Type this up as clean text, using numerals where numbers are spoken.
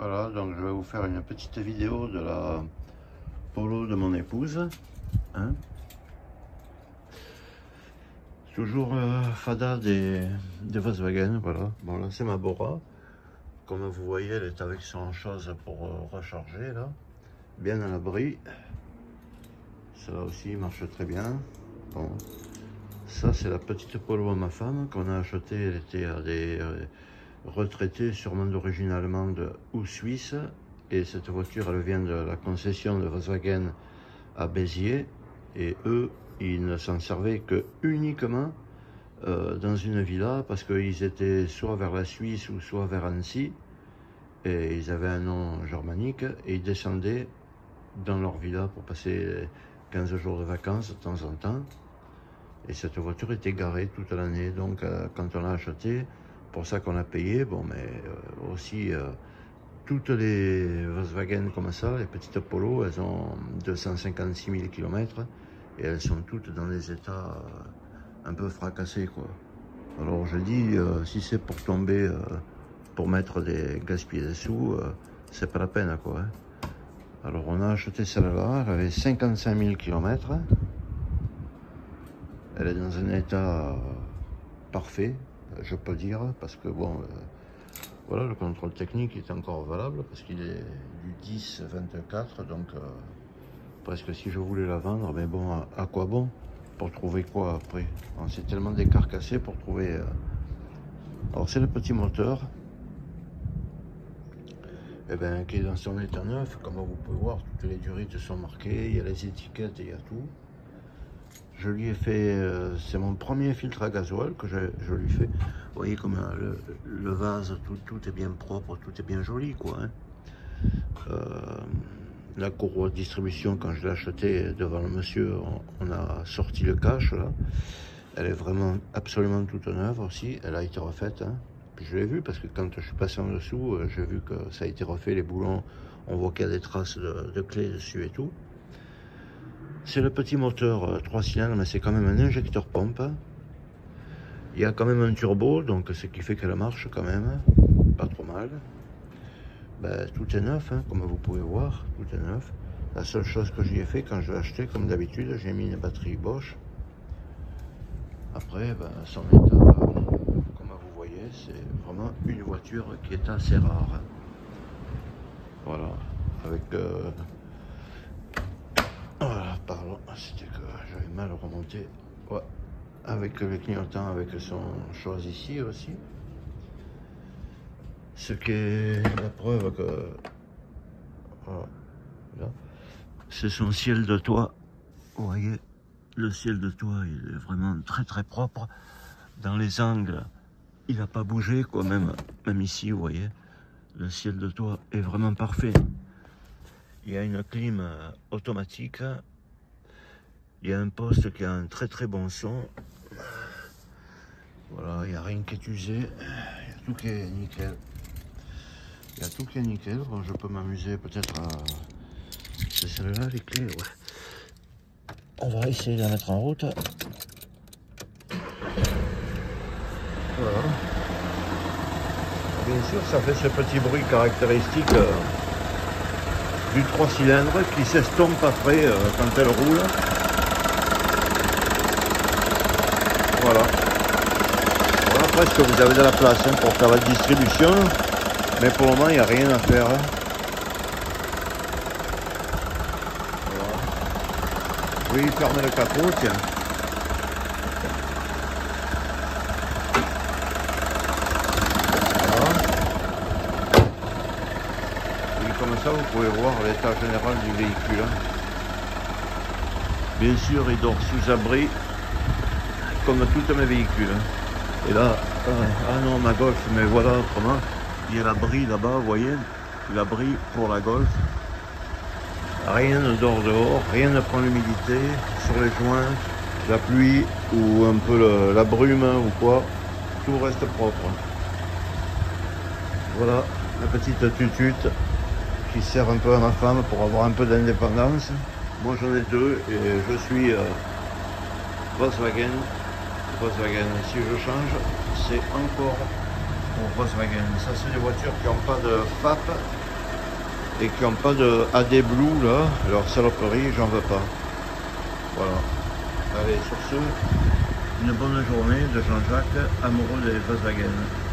Voilà, donc je vais vous faire une petite vidéo de la Polo de mon épouse. Hein, toujours fada des Volkswagen, voilà. Bon, là c'est ma Bora. Comme vous voyez, elle est avec son chose pour recharger là. Bien à l'abri. Celle-là aussi marche très bien. Bon. Ça c'est la petite Polo à ma femme qu'on a achetée. Elle était à des retraités sûrement d'origine allemande ou suisse. Et cette voiture elle vient de la concession de Volkswagen à Béziers. Et eux, ils ne s'en servaient que uniquement dans une villa parce qu'ils étaient soit vers la Suisse ou soit vers Annecy. Et ils avaient un nom germanique et ils descendaient dans leur villa pour passer 15 jours de vacances de temps en temps. Et cette voiture était garée toute l'année. Donc quand on l'a achetée, pour ça qu'on a payé, bon, mais aussi toutes les Volkswagen comme ça, les petites Polo, elles ont 256 000 km et elles sont toutes dans des états un peu fracassés, quoi. Alors je dis, si c'est pour tomber, pour mettre gaspiller des sous, c'est pas la peine, quoi. Hein. Alors on a acheté celle-là, elle avait 55 000 km. Elle est dans un état parfait, je peux dire, parce que bon, voilà, le contrôle technique est encore valable, parce qu'il est du 10-24, donc presque si je voulais la vendre, mais bon, à quoi bon? Pour trouver quoi après? Bon, c'est tellement décarcassé pour trouver... Alors c'est le petit moteur, eh ben, qui est dans son état neuf, comme vous pouvez voir, toutes les durites sont marquées, il y a les étiquettes, il y a tout. Je lui ai fait, c'est mon premier filtre à gasoil que je lui fais. Vous voyez comme le vase, tout est bien propre, tout est bien joli, quoi. Hein. La courroie de distribution, quand je l'ai achetée devant le monsieur, on a sorti le cache, là. Elle est vraiment absolument toute neuve aussi, elle a été refaite. Hein. Puis je l'ai vu parce que quand je suis passé en dessous, j'ai vu que ça a été refait, les boulons, on voit qu'il y a des traces de clés dessus et tout. C'est le petit moteur 3 cylindres, mais c'est quand même un injecteur pompe. Il y a quand même un turbo, donc ce qui fait qu'elle marche quand même, pas trop mal. Ben, tout est neuf, hein, comme vous pouvez voir, tout est neuf. La seule chose que j'y ai fait quand je l'ai acheté, comme d'habitude, j'ai mis une batterie Bosch. Après, ben, son état, comme vous voyez, c'est vraiment une voiture qui est assez rare. Voilà, avec... Voilà, pardon, c'était que j'avais mal remonté. Ouais, avec le clignotant, avec son chose ici aussi. Ce qui est la preuve que... Voilà, là. C'est son ciel de toit. Vous voyez, le ciel de toit, il est vraiment très très propre. Dans les angles, il n'a pas bougé, quoi, même ici, vous voyez. Le ciel de toit est vraiment parfait. Il y a une clim automatique. Il y a un poste qui a un très très bon son. Voilà, il n'y a rien qui est usé. Il y a tout qui est nickel. Il y a tout qui est nickel. Bon, je peux m'amuser peut-être à... C'est celle-là, les clés, ouais. On va essayer de la mettre en route. Voilà. Bien sûr, ça fait ce petit bruit caractéristique du 3 cylindres qui s'estompe après quand elle roule. Voilà. Voilà, presque vous avez de la place hein, pour faire la distribution. Mais pour le moment, il n'y a rien à faire. Hein. Voilà. Oui, fermez le capot, tiens. Voilà. Et comme ça, vous pouvez voir l'état général du véhicule. Hein. Bien sûr, il dort sous abri. Comme tous mes véhicules. Et là, ah non, ma Golf, mais voilà autrement. Il y a l'abri là-bas, vous voyez, l'abri pour la Golf. Rien ne dort dehors, rien ne prend l'humidité sur les joints, la pluie ou un peu la brume ou quoi. Tout reste propre. Voilà la petite tutute qui sert un peu à ma femme pour avoir un peu d'indépendance. Moi j'en ai deux et je suis Volkswagen. Si je change, c'est encore pour Volkswagen. Ça, c'est des voitures qui n'ont pas de FAP, et qui n'ont pas de AD Blue là, leur saloperie, j'en veux pas. Voilà. Allez, sur ce, une bonne journée de Jean-Jacques, amoureux des Volkswagen.